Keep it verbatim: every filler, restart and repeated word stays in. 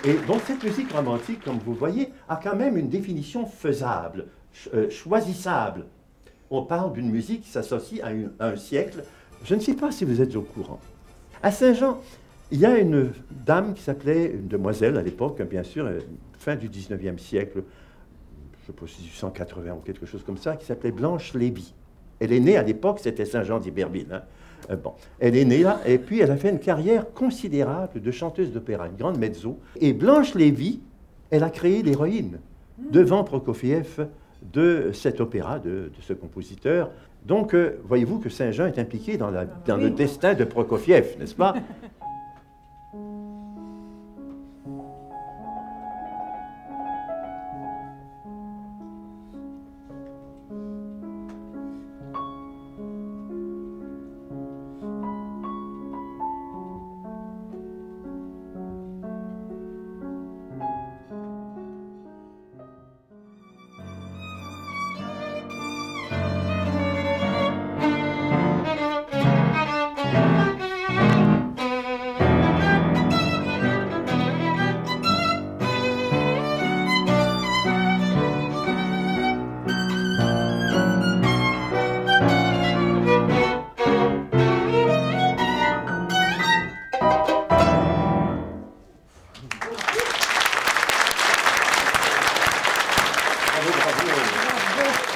Et donc cette musique romantique, comme vous voyez, a quand même une définition faisable, ch euh, choisissable. On parle d'une musique qui s'associe à, à un siècle. Je ne sais pas si vous êtes au courant. À Saint-Jean, il y a une dame qui s'appelait, une demoiselle à l'époque, bien sûr, fin du dix-neuvième siècle, je ne sais pas si huit cent quatre-vingts ou quelque chose comme ça, qui s'appelait Blanche Lévy. Elle est née à l'époque, c'était Saint-Jean d'Iberville. Hein. Euh, bon. Elle est née là, et puis elle a fait une carrière considérable de chanteuse d'opéra, une grande mezzo. Et Blanche Lévy, elle a créé l'héroïne devant Prokofiev de cet opéra, de, de ce compositeur. Donc, euh, voyez-vous que Saint-Jean est impliqué dans, la, dans le destin de Prokofiev, n'est-ce pas? Bravo, bravo.